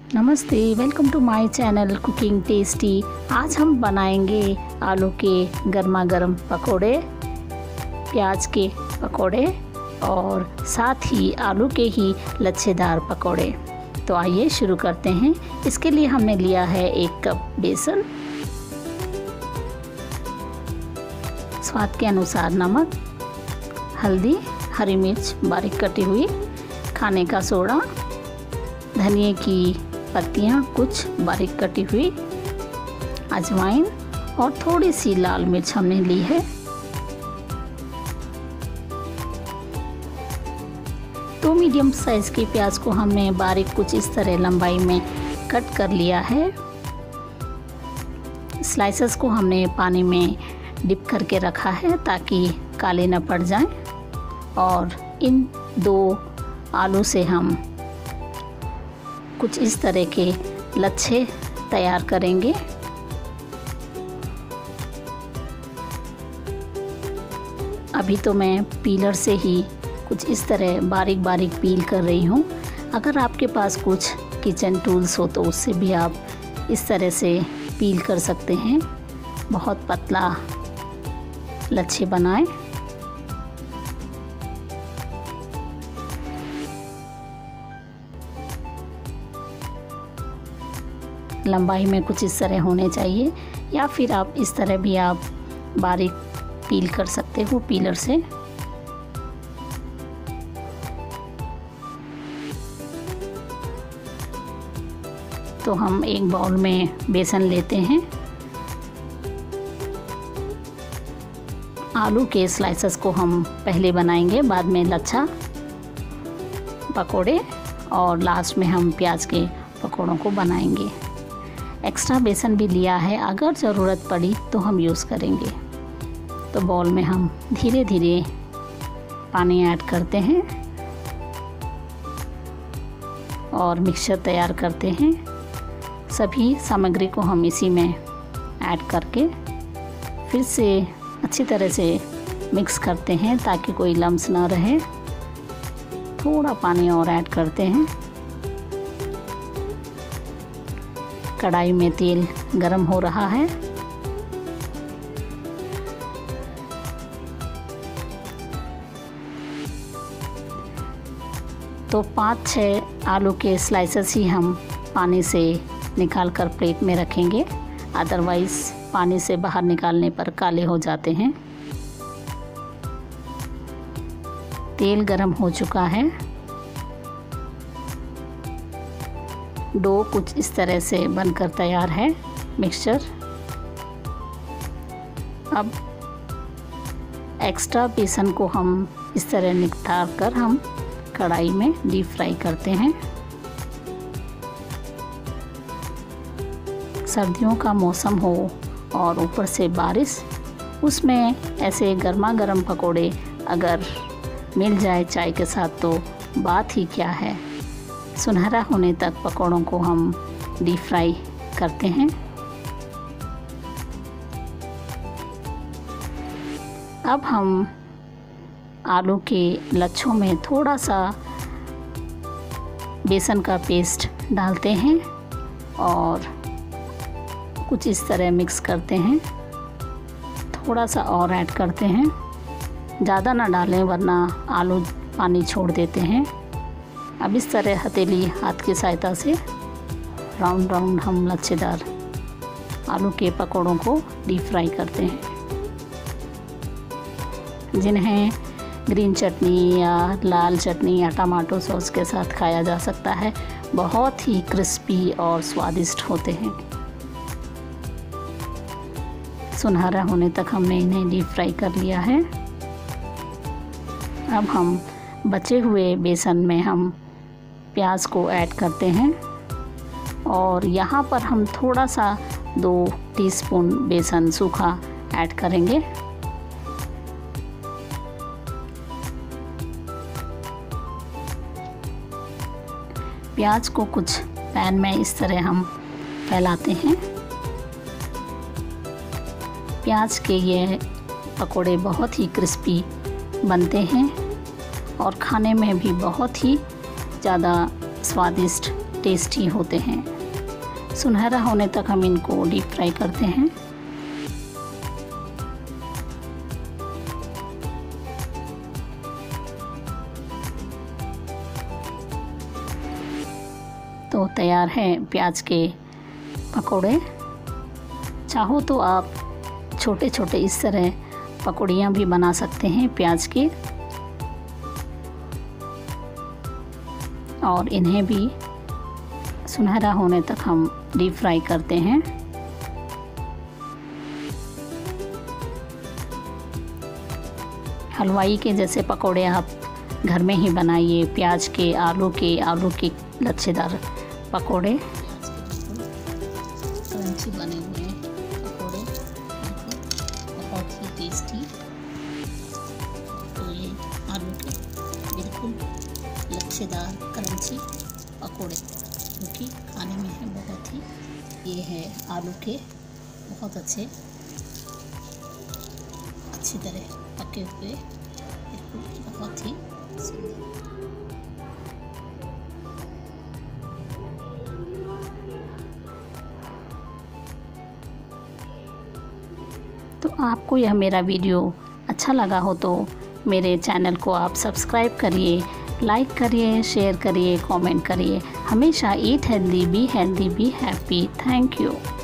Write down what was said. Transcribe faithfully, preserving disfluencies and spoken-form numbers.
नमस्ते, welcome to my channel cooking tasty. आज हम बनाएंगे आलू के गर्मा गर्म पकोड़े, प्याज के पकोड़े और साथ ही आलू के ही लच्छेदार पकोड़े। तो आइए शुरू करते हैं। इसके लिए हमने लिया है एक कप बेसन, स्वाद के अनुसार नमक, हल्दी, हरी मिर्च बारीक कटी हुई, खाने का सोडा, धनिए की पत्तियाँ कुछ बारीक कटी हुई, अजवाइन और थोड़ी सी लाल मिर्च हमने ली है। दो मीडियम साइज़ की प्याज को हमने बारीक कुछ इस तरह लंबाई में कट कर लिया है। स्लाइसेस को हमने पानी में डिप करके रखा है ताकि काले न पड़ जाएं। और इन दो आलू से हम कुछ इस तरह के लच्छे तैयार करेंगे। अभी तो मैं पीलर से ही कुछ इस तरह बारीक बारीक पील कर रही हूँ। अगर आपके पास कुछ किचन टूल्स हो तो उससे भी आप इस तरह से पील कर सकते हैं। बहुत पतला लच्छे बनाएं। लंबाई में कुछ इस तरह होने चाहिए, या फिर आप इस तरह भी आप बारीक पील कर सकते हो पीलर से। तो हम एक बाउल में बेसन लेते हैं। आलू के स्लाइसेस को हम पहले बनाएंगे, बाद में लच्छा पकोड़े और लास्ट में हम प्याज के पकोड़ों को बनाएंगे। एक्स्ट्रा बेसन भी लिया है, अगर ज़रूरत पड़ी तो हम यूज़ करेंगे। तो बाउल में हम धीरे धीरे पानी ऐड करते हैं और मिक्सचर तैयार करते हैं। सभी सामग्री को हम इसी में ऐड करके फिर से अच्छी तरह से मिक्स करते हैं ताकि कोई लम्स ना रहे। थोड़ा पानी और ऐड करते हैं। कढ़ाई में तेल गरम हो रहा है। तो पाँच छः आलू के स्लाइसेस ही हम पानी से निकाल कर प्लेट में रखेंगे, अदरवाइज़ पानी से बाहर निकालने पर काले हो जाते हैं। तेल गरम हो चुका है। डो कुछ इस तरह से बनकर तैयार है मिक्सचर। अब एक्स्ट्रा बेसन को हम इस तरह निकाल कर हम कढ़ाई में डीप फ्राई करते हैं। सर्दियों का मौसम हो और ऊपर से बारिश, उसमें ऐसे गर्मा गर्म पकोड़े अगर मिल जाए चाय के साथ तो बात ही क्या है। सुनहरा होने तक पकौड़ों को हम डीप फ्राई करते हैं। अब हम आलू के लच्छों में थोड़ा सा बेसन का पेस्ट डालते हैं और कुछ इस तरह मिक्स करते हैं। थोड़ा सा और ऐड करते हैं, ज़्यादा ना डालें वरना आलू पानी छोड़ देते हैं। अब इस तरह हथेली हाथ की सहायता से राउंड राउंड हम लच्छेदार आलू के पकोड़ों को डीप फ्राई करते हैं, जिन्हें ग्रीन चटनी या लाल चटनी या टमाटो सॉस के साथ खाया जा सकता है। बहुत ही क्रिस्पी और स्वादिष्ट होते हैं। सुनहरा होने तक हमने इन्हें डीप फ्राई कर लिया है। अब हम बचे हुए बेसन में हम प्याज को ऐड करते हैं और यहाँ पर हम थोड़ा सा दो टीस्पून बेसन सूखा ऐड करेंगे। प्याज को कुछ पैन में इस तरह हम फैलाते हैं। प्याज के ये पकोड़े बहुत ही क्रिस्पी बनते हैं और खाने में भी बहुत ही ज़्यादा स्वादिष्ट टेस्टी होते हैं। सुनहरा होने तक हम इनको डीप फ्राई करते हैं। तो तैयार है प्याज के पकोड़े। चाहो तो आप छोटे छोटे इस तरह पकौड़ियाँ भी बना सकते हैं प्याज की, और इन्हें भी सुनहरा होने तक हम डीप फ्राई करते हैं। हलवाई के जैसे पकोड़े आप घर में ही बनाइए। प्याज के, आलू के आलू के लच्छेदार पकोड़े, क्रंची बने हुए पकोड़े, बहुत ही टेस्टी। तो ये आलू के बिल्कुल लच्छेदार क्रंची पकोड़े जो कि खाने में है बहुत ही, ये है आलू के बहुत अच्छे अच्छी तरह पके हुए, बिल्कुल बहुत ही सुंदर। तो आपको यह मेरा वीडियो अच्छा लगा हो तो मेरे चैनल को आप सब्सक्राइब करिए, लाइक करिए, शेयर करिए, कमेंट करिए। हमेशा eat healthy, be healthy, be happy. Thank you.